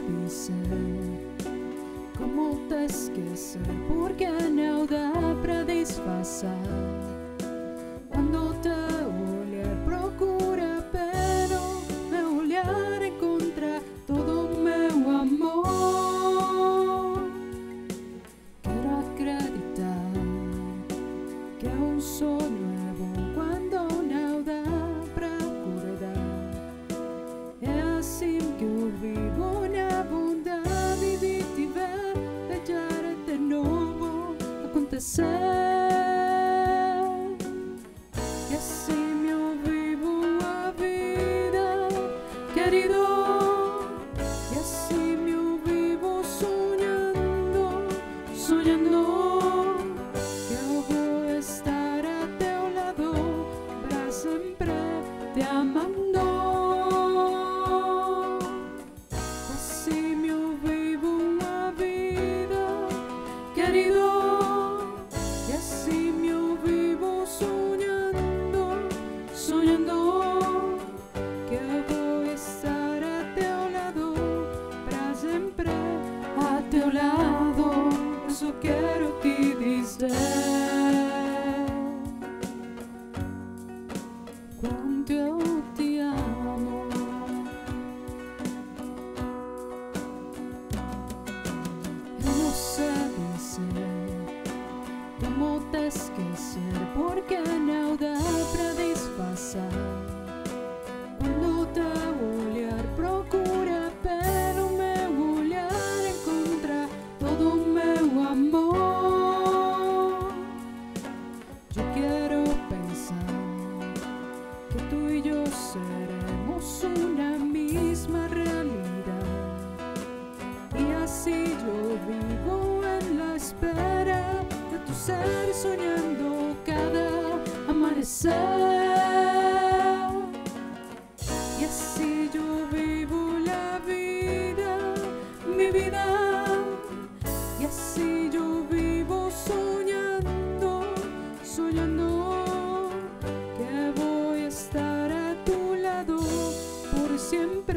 dice como te esquecer, porque nada para disfrazar. Quando te olhar procura, pero me olhar encontra todo meu amor. Quero acreditar que é sonho nuevo quando nada procura dar. É assim que eu vivo na bondade de te ver, deixar de novo acontecer. E assim eu vivo a vida, querido. E assim eu vivo sonhando, sonhando que eu vou estar a teu lado para sempre te amando. Assim eu vivo a vida, querido. E assim eu vivo sonhando, sonhando que eu vou estar a teu lado para sempre, a teu lado. Eu só quero te dizer quanto eu te amo. Eu não sei dizer como te esquecer, porque não dá pra disfarçar. Quando te olhar procura, pero meu olhar encontra todo meu amor. Eu quero pensar que tú y yo seremos una misma realidad, y así yo vivo en la espera de tu ser, soñando cada amanecer. Y así yo vivo la vida, mi vida. Y así yo vivo soñando, soñando que voy a estar a tu lado por siempre,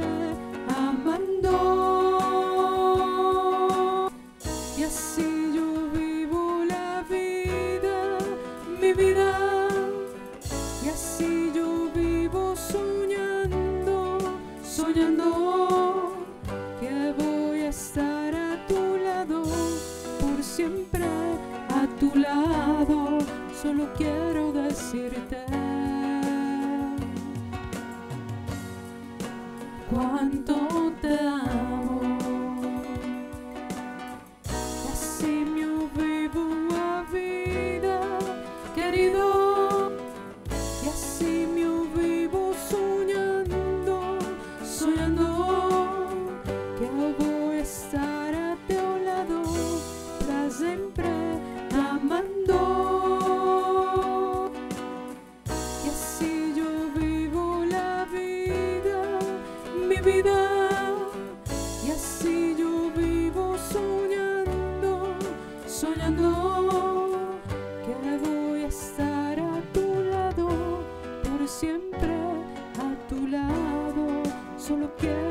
amando. Y así yo vivo la vida, mi vida. Y así yo vivo soñando, soñando que voy a estar a tu lado por siempre, a tu lado. Solo quiero decirte cuánto te amo. Y así eu vivo a vida, querido. Y así eu vivo soñando, soñando que eu vou estar a teu lado para sempre, amando. Y así yo vivo la vida, mi vida. Y así yo vivo soñando, soñando que voy a estar a tu lado por siempre, a tu lado. Solo quiero